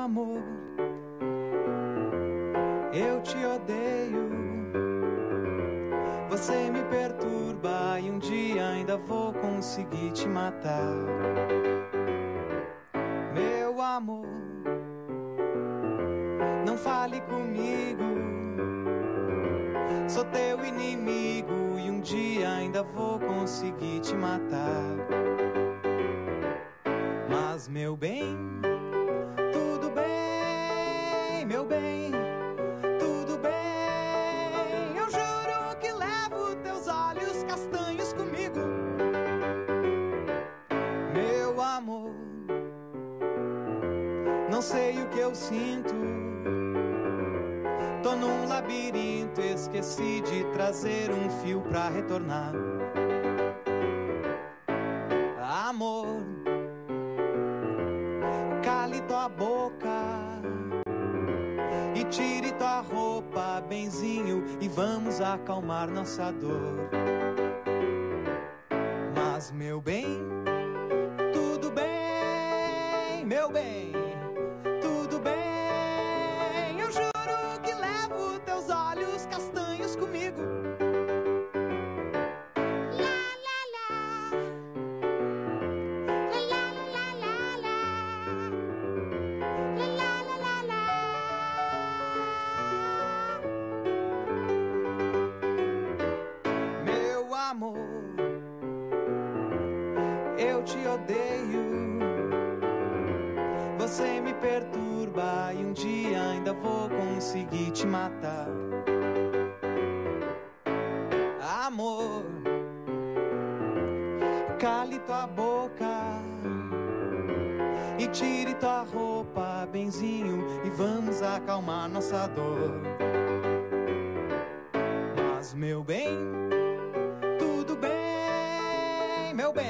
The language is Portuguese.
amor, eu te odeio. Você me perturba e um dia ainda vou conseguir te matar. Meu amor, não fale comigo. Sou teu inimigo e um dia ainda vou conseguir te matar. Mas meu bem, tudo bem, meu bem, tudo bem. Eu juro que levo teus olhos castanhos comigo. Meu amor, não sei o que eu sinto. Tô num labirinto, esqueci de trazer um fio pra retornar. Amor, cale tua boca e tire tua roupa, benzinho, e vamos acalmar nossa dor. Mas meu bem, tudo bem, meu bem, tudo bem. Eu juro que levo teus olhos castanhos comigo. Meu amor, eu te odeio. Você me perturba e um dia ainda vou conseguir te matar. Amor, cale tua boca e tire tua roupa, benzinho, e vamos acalmar nossa dor. Mas meu bem, tudo bem, meu bem,